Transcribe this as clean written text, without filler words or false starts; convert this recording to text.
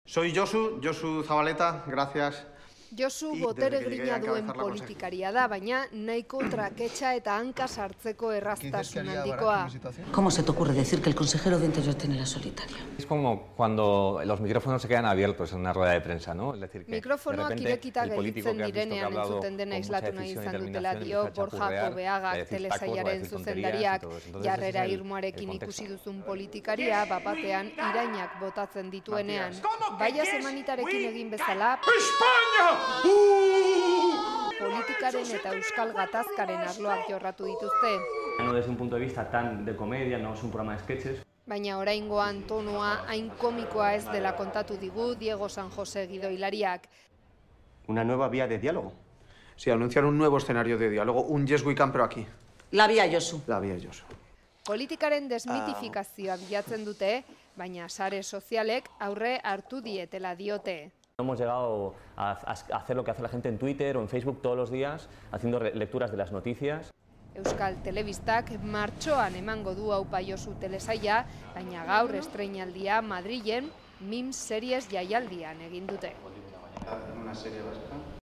Soy Josu Zabaleta, gracias. Josu botere grina duen politikaria da, baina nahiko traketxa eta hanka sartzeko erraztasun handikoa. ¿Cómo se te ocurre decir que el consejero de Interior tiene la solitaria? Es como cuando los micrófonos se quedan abiertos en una rueda de prensa, ¿no? Es decir, que mikrofonoak irekita gelditzen direnean entzuten dena islatu nahi izan dutela dio Borja Kobeagak telesaiaren zuzendariak. Jarrera irmoarekin ikusi duzun politikaria bapatean irainak botatzen dituenean. Baia semanitarekin egin bezala, politikaren eta euskal gatazkaren arloak jorratu dituzte. No desde un punto de vista tan de comedia, no es un programa de sketches. Baina oraingoan tonua hain komikoa ez dela kontatu digu Diego San Jose gidoilariak. Una nueva vía de diálogo. Sí, anunciar un nuevo escenario de diálogo, un Yes We Can, pero aquí. La vía Josu. La vía Josu. Politikaren desmitifikazioa bilatzen dute, baina sare sozialek aurre hartu dietela diote. Hemos llegado a hacer lo que hace la gente en Twitter o en Facebook todos los días, haciendo lecturas de las noticias. Euskal Telebistak martxoan emango du Aupa Josu telesaia, baina gaur estreinaldia Madrilen Mims series jaialdian egin dute.